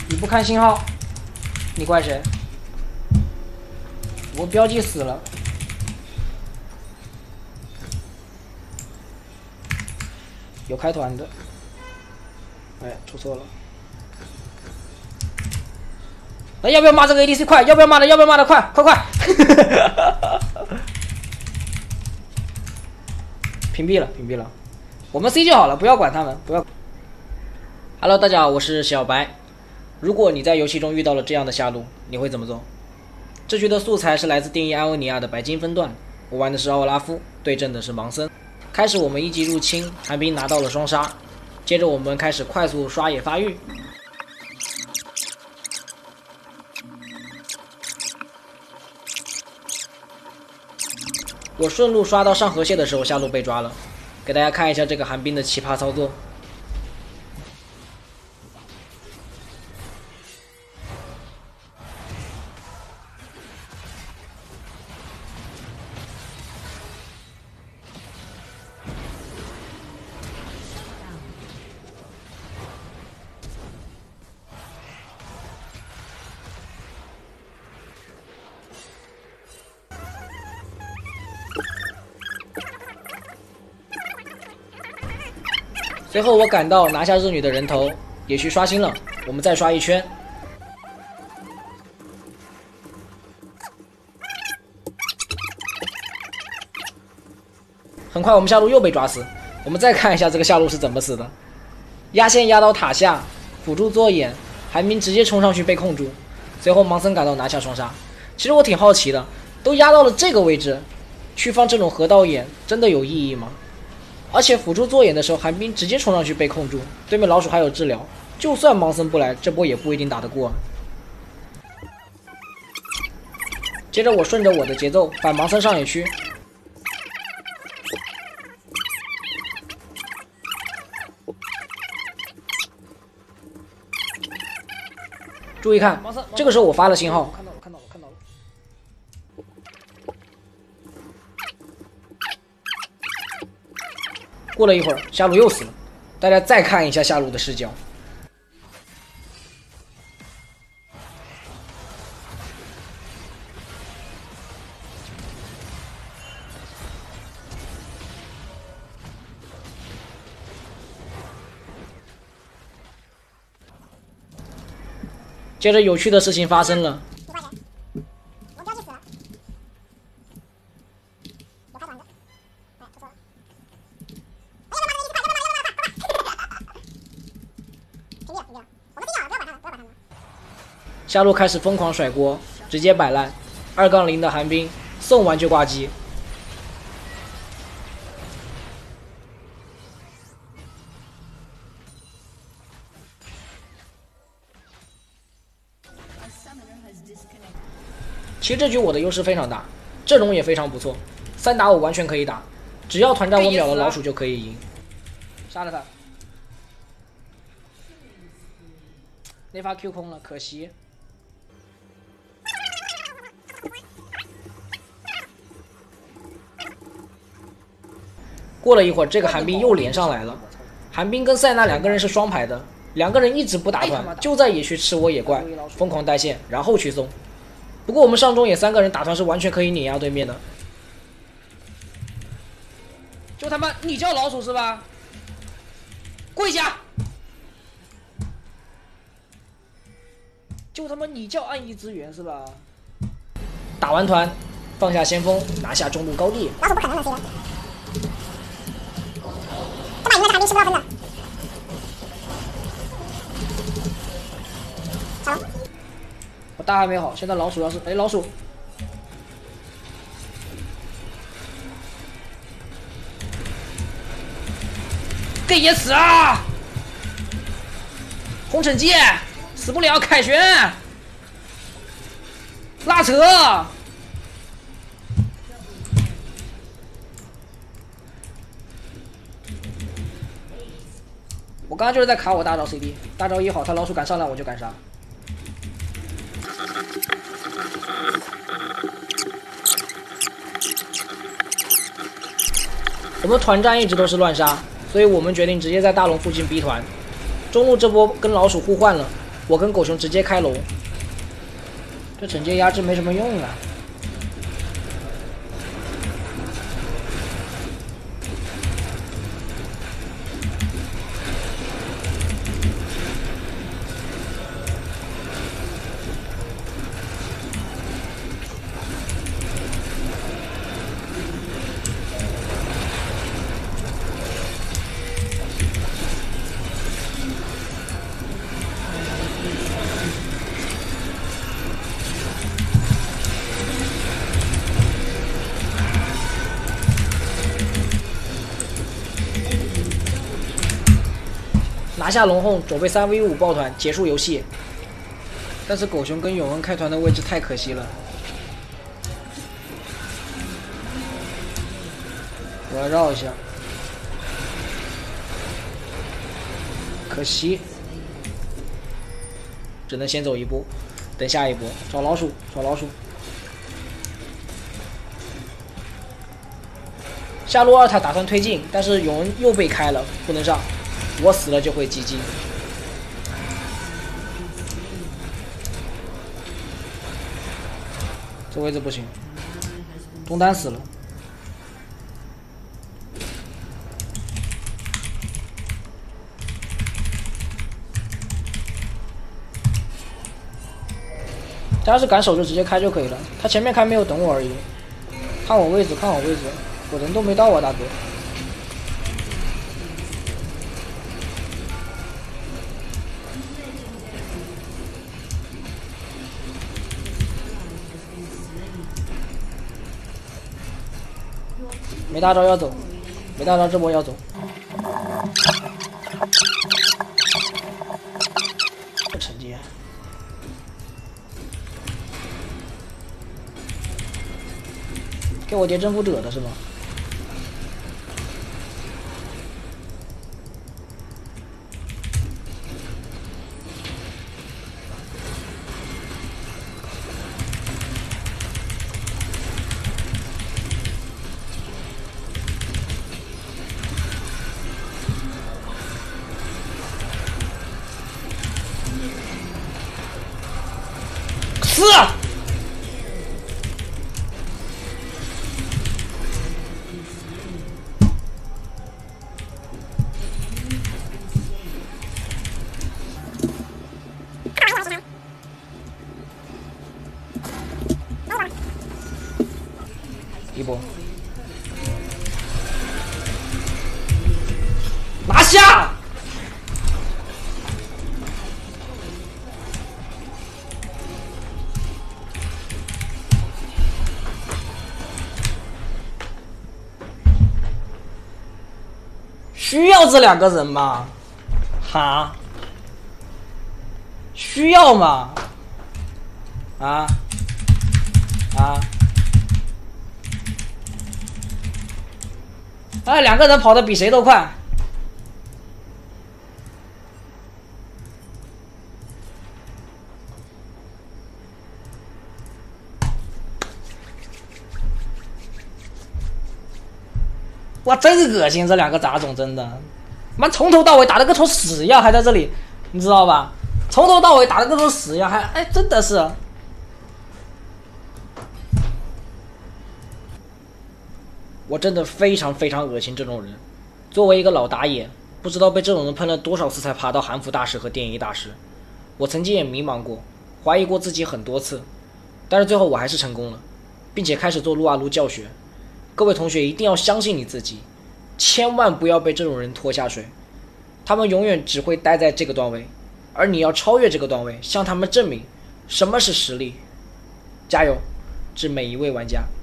你不看信号，你怪谁？我标记死了。有开团的，哎，出错了。那要不要骂这个 ADC 快？要不要骂的？要不要骂的？快快快！屏蔽了，屏蔽了。我们 C 就好了，不要管他们，不要。Hello， 大家好，我是小白。如果你在游戏中遇到了这样的下路，你会怎么做？这局的素材是来自电影《艾欧尼亚》的白金分段，我玩的是奥拉夫，对阵的是盲僧。开始我们一级入侵，寒冰拿到了双杀，接着我们开始快速刷野发育。我顺路刷到上河蟹的时候，下路被抓了。给大家看一下这个寒冰的奇葩操作。随后我赶到拿下日女的人头，野区刷新了，我们再刷一圈。很快我们下路又被抓死，我们再看一下这个下路是怎么死的。压线压到塔下，辅助做眼，寒冰直接冲上去被控住，随后盲僧赶到拿下双杀。其实我挺好奇的，都压到了这个位置，去放这种河道眼真的有意义吗？而且辅助做眼的时候，寒冰直接冲上去被控住，对面老鼠还有治疗，就算盲僧不来，这波也不一定打得过。接着我顺着我的节奏反盲僧上野区，注意看，这个时候我发了信号，看到了。过了一会儿，下路又死了。大家再看一下下路的视角，接着有趣的事情发生了。下路开始疯狂甩锅，直接摆烂，2-0的寒冰送完就挂机。其实这局我的优势非常大，阵容也非常不错，3打5完全可以打，只要团战我秒了老鼠就可以赢。杀了他，那发 Q 空了，可惜。过了一会儿，这个寒冰又连上来了。寒冰跟塞纳2个人是双排的，2个人一直不打团，就在野区吃我野怪，疯狂带线，然后去送。不过我们上中野3个人打团是完全可以碾压对面的。就他妈你叫老鼠是吧？跪下！就他妈你叫暗翼支援是吧？打完团，放下先锋，拿下中路高地。老鼠不可能能 C 的。这把赢了，这寒冰吃不到分的。好了。我大还没好，现在老鼠要是老鼠。给爷死啊！红惩戒死不了，凯旋拉扯。我刚刚就是在卡我大招 CD， 大招一好，他老鼠敢上来我就敢杀。我们团战一直都是乱杀，所以我们决定直接在大龙附近逼团。中路这波跟老鼠互换了， 我跟狗熊直接开龙，这惩戒压制没什么用啊。拿下龙后，准备3v5抱团结束游戏。但是狗熊跟永恩开团的位置太可惜了，我要绕一下，可惜，只能先走一步，等下一波。找老鼠，找老鼠。下路2塔打算推进，但是永恩又被开了，不能上。我死了就会GG。这位置不行，中单死了。他要是敢守就直接开就可以了，他前面开没有等我而已。看我位置，看我位置，我人都没到啊，大哥。没大招要走，没大招这波要走。这惩戒，给我叠征服者的是吗？一波，拿下！需要这2个人吗？哈？需要吗？啊？哎，2个人跑得比谁都快。哇，真恶心！这2个杂种真的，妈从头到尾打得跟坨屎一样，还在这里，你知道吧？从头到尾打得跟坨屎一样，还真的是。我真的非常非常恶心这种人。作为一个老打野，不知道被这种人喷了多少次才爬到韩服大师和电音大师。我曾经也迷茫过，怀疑过自己很多次，但是最后我还是成功了，并且开始做撸啊撸教学。各位同学一定要相信你自己，千万不要被这种人拖下水。他们永远只会待在这个段位，而你要超越这个段位，向他们证明什么是实力。加油，致每一位玩家。